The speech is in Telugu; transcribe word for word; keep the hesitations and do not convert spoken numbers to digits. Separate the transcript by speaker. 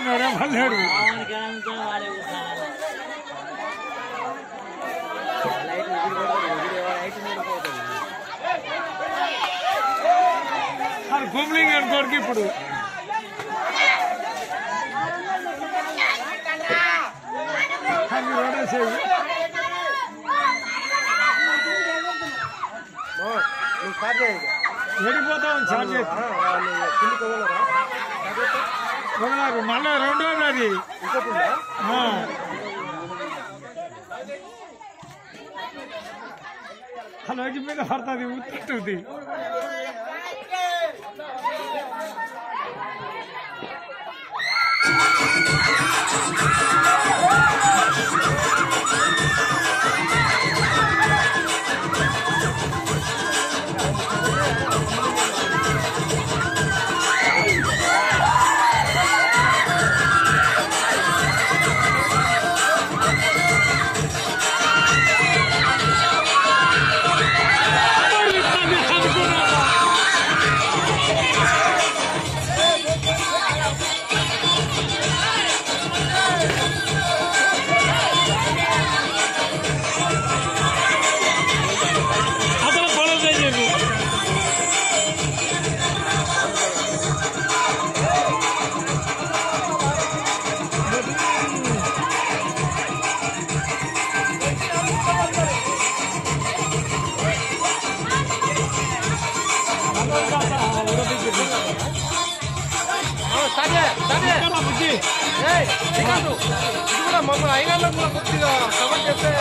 Speaker 1: ఉన్నాడే మళ్ళాడు అది గుమ్లింగ్ అనుకోడికి ఇప్పుడు అది రోడేసేవి వెళ్ళిపోతాం చార్జ్ వదలారు మళ్ళీ రెండోది అది అలాగే మీద పడుతుంది ఉత్తుంది మమ్మల్ని అయినా కొద్దిగా కవర్ చేస్తే